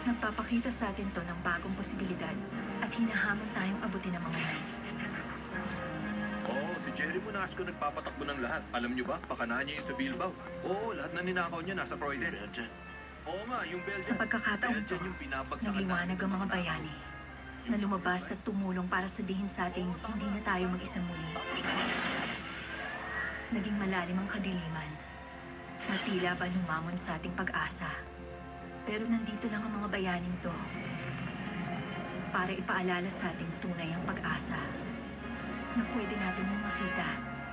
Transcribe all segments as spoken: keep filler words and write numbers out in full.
Nagpapakita sa atin to ng bagong posibilidad at hinahamon tayong abutin ng mga yan. Oo, si Jerry Monasco nagpapatakbo ng lahat. Alam niyo ba, pakanahan niya yung sa Bilbao. Oo, lahat na ninakaw niya nasa Croydon. Belgian. Oo nga, yung Belgian. Sa pagkakataong to, Belgian yung pinabagsakan nagliwanag ang mga natin. bayani na lumabas at tumulong para sabihin sa ating hindi na tayo mag-isa muli. Naging malalim ang kadiliman na tila ba lumamon sa ating pag-asa. Pero nandito lang ang mga bayaning to para ipaalala sa ating tunay ang pag-asa na pwede natin yung makita.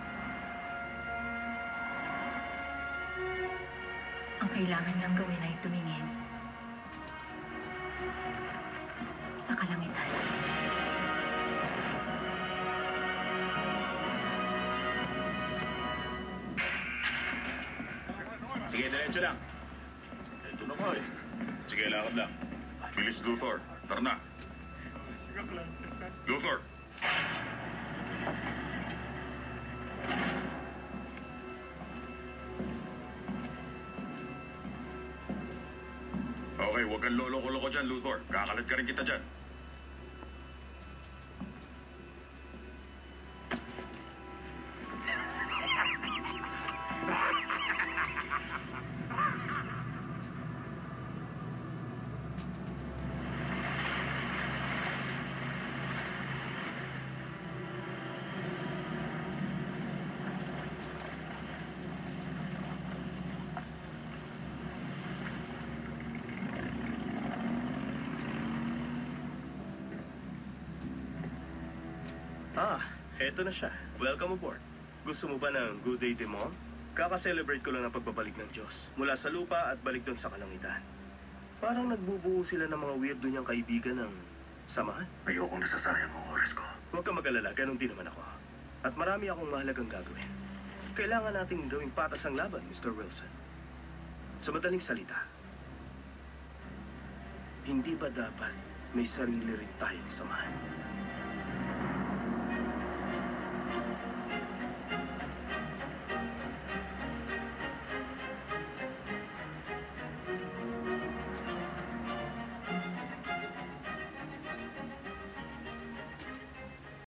Ang kailangan lang gawin ay tumingin sa kalangitan. Sige, diretso lang. Ito na nga eh. Sige, lakad lang. Bilis, Luthor. Tara na. Luthor! Okay, huwag kang lolo-loko dyan, Luthor. Kakalat ka rin kita dyan. Ah, eto na siya. Welcome aboard. Gusto mo ba ng Good Day Demon? Kaka-celebrate ko lang ang pagbabalik ng Diyos mula sa lupa at balik doon sa kalangitan. Parang nagbubuo sila ng mga weirdo niyang kaibigan ng samahan. Ayokong nasasayang ang oras ko. Huwag ka mag-alala, ganun din naman ako. At marami akong mahalagang gagawin. Kailangan nating gawing patas ang laban, Mister Wilson. Sa madaling salita, hindi ba dapat may sarili rin tayong samahan?